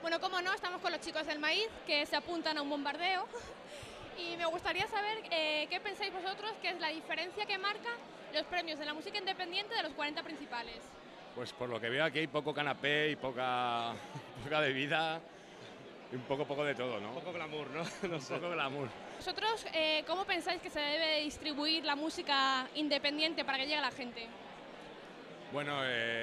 Bueno, como no, estamos con los chicos del maíz que se apuntan a un bombardeo y me gustaría saber qué pensáis vosotros que es la diferencia que marca los premios de la música independiente de los 40 principales. Pues por lo que veo aquí hay poco canapé y poca bebida y un poco de todo, ¿no? Un poco glamour, ¿no? No sé. Un poco glamour. ¿Vosotros cómo pensáis que se debe distribuir la música independiente para que llegue a la gente? Bueno,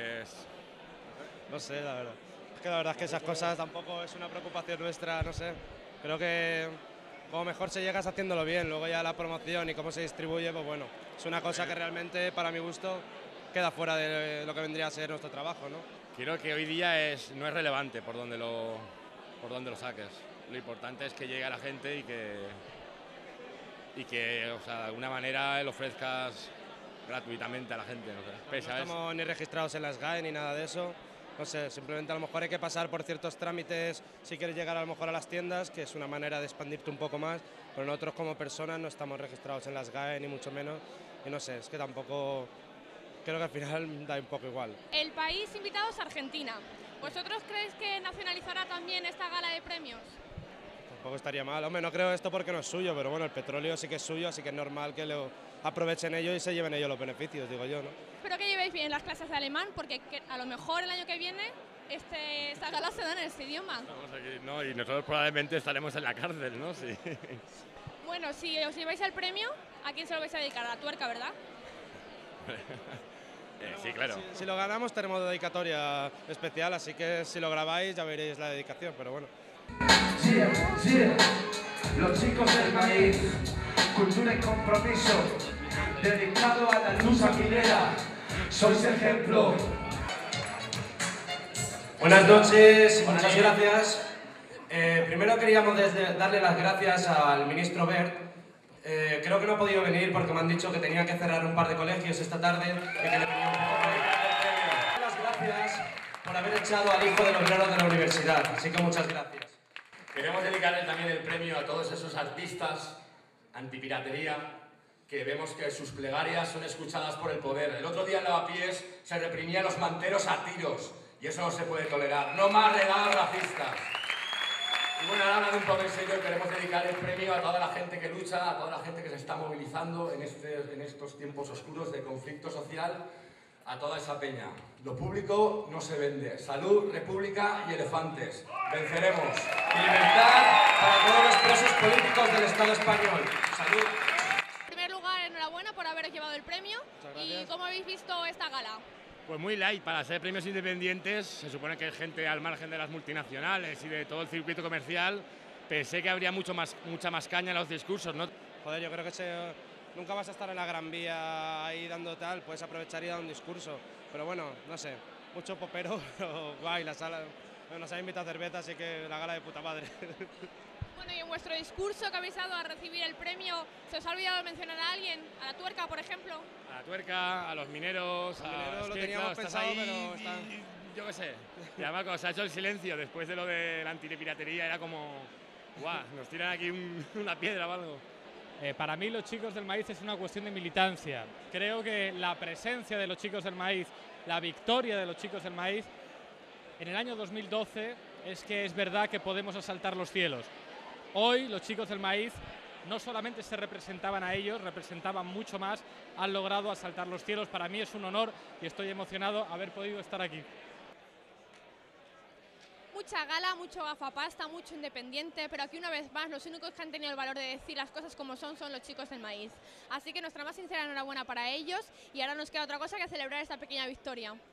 No sé, la verdad. Es que la verdad es que esas cosas tampoco es una preocupación nuestra, no sé. Creo que como mejor se llega es haciéndolo bien, luego ya la promoción y cómo se distribuye, pues bueno, es una cosa que realmente para mi gusto queda fuera de lo que vendría a ser nuestro trabajo, ¿no? Creo que hoy día no es relevante por dónde lo saques. Lo importante es que llegue a la gente y que o sea, de alguna manera lo ofrezcas gratuitamente a la gente. No sé. No estamos ni registrados en las SGAE ni nada de eso. No sé, simplemente a lo mejor hay que pasar por ciertos trámites si quieres llegar a lo mejor a las tiendas, que es una manera de expandirte un poco más, pero nosotros como personas no estamos registrados en las SGAE ni mucho menos, y no sé, es que tampoco, creo que al final da un poco igual. El país invitado es Argentina. ¿Vosotros creéis que nacionalizará también esta gala de premios? Tampoco estaría mal, hombre, no creo esto porque no es suyo, pero bueno, el petróleo sí que es suyo, así que es normal que lo aprovechen ellos y se lleven ellos los beneficios, digo yo, ¿no? Espero que llevéis bien las clases de alemán, porque a lo mejor el año que viene esta gala se da en ese idioma. Estamos aquí, ¿no? Y nosotros probablemente estaremos en la cárcel, ¿no? Sí. Bueno, si os lleváis el premio, ¿a quién se lo vais a dedicar? A la tuerca, ¿verdad? Sí, claro. Si lo ganamos tenemos dedicatoria especial, así que si lo grabáis ya veréis la dedicación, pero bueno. Sí, sí, los chicos del maíz, cultura y compromiso, dedicado a la luz aguilera, sois ejemplo. Buenas noches, muchas gracias. Primero queríamos darle las gracias al ministro Wert. Creo que no ha podido venir porque me han dicho que tenía que cerrar un par de colegios esta tarde y que le tenía un poco de... Las gracias por haber echado al hijo del obrero de la universidad, así que muchas gracias. Queremos dedicarle también el premio a todos esos artistas antipiratería que vemos que sus plegarias son escuchadas por el poder. El otro día en Lavapiés se reprimían los manteros a tiros y eso no se puede tolerar. ¡No más regalos racistas! Y bueno, ahora hablando un poco en serio, queremos dedicar el premio a toda la gente que lucha, a toda la gente que se está movilizando en estos tiempos oscuros de conflicto social, a toda esa peña. Lo público no se vende. Salud, república y elefantes. Venceremos. Y libertad para todos los presos políticos del Estado español. Salud. En primer lugar, enhorabuena por haberos llevado el premio. ¿Y cómo habéis visto esta gala? Pues muy light, para ser premios independientes, se supone que es gente al margen de las multinacionales y de todo el circuito comercial. Pensé que habría mucha más caña en los discursos, ¿no? Joder, yo creo que nunca vas a estar en la Gran Vía ahí dando tal, puedes aprovechar y dar un discurso. Pero bueno, no sé, mucho popero, pero guay, la sala nos ha invitado a cerveza, así que la gala de puta madre. Bueno, y en vuestro discurso que habéis dado a recibir el premio, ¿se os ha olvidado mencionar a alguien? ¿A la tuerca, por ejemplo? A la tuerca, a los mineros, Lo teníamos pensado, ahí, pero está... yo qué sé. Y además cuando se ha hecho el silencio después de lo de la antipiratería era como, guau, nos tiran aquí una piedra o algo. Para mí los chicos del maíz es una cuestión de militancia. Creo que la presencia de los chicos del maíz, la victoria de los chicos del maíz, en el año 2012 es que es verdad que podemos asaltar los cielos. Hoy los chicos del maíz no solamente se representaban a ellos, representaban mucho más, han logrado asaltar los cielos. Para mí es un honor y estoy emocionado haber podido estar aquí. Mucha gala, mucho gafapasta, mucho independiente, pero aquí una vez más los únicos que han tenido el valor de decir las cosas como son los chicos del maíz. Así que nuestra más sincera enhorabuena para ellos y ahora nos queda otra cosa que celebrar esta pequeña victoria.